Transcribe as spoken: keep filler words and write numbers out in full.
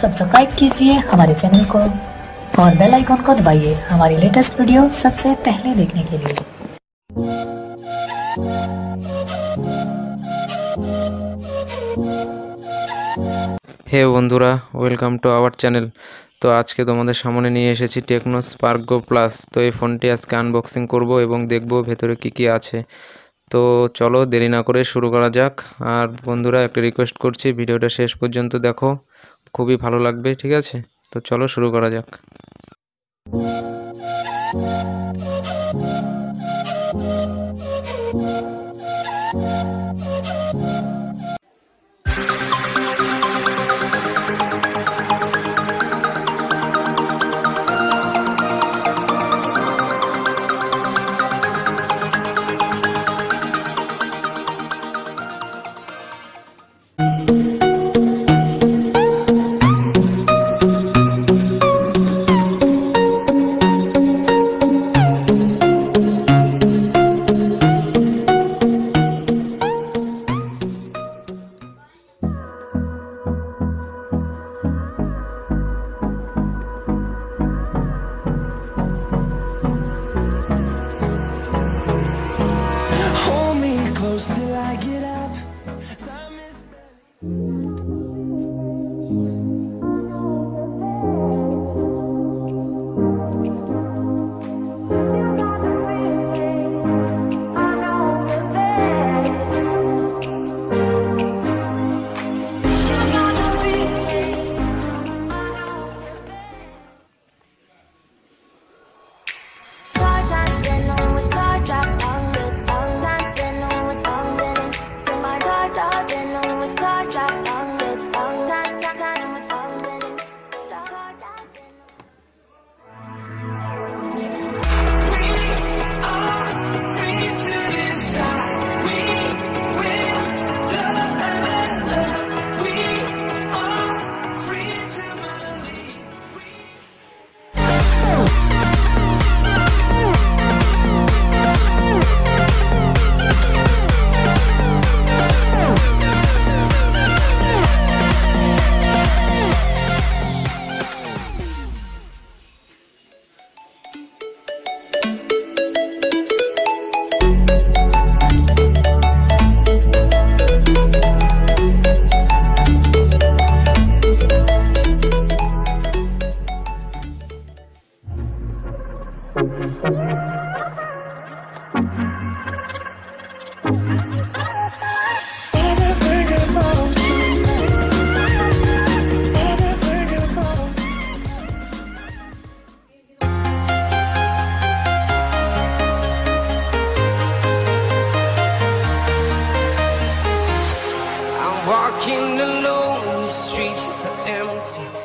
Subscribe कीजिए हमारे channel को और बेल आइकॉन को दबाइए हमारी लेटेस्ट वीडियो सबसे पहले देखने के लिए। हे बंधुरा, वेलकम टू आवर चैनल। तो आज के तुम्हारे सामने निये एसेछि टेक्नो स्पार्क गो प्लस। तो ये फोनटी आज के आनबक्सिंग करब एबं देखबो भेतरे की की आछे। तो चलो देरी ना करे शुरू करा जाक। और बंधुरा एक रिक्वेस्ट करछि, भिडियोटा शेष पर्यन्त देखो, खूबই ভালো লাগবে। ঠিক আছে, তো চলো শুরু করা যাক। Walking alone, the streets are empty.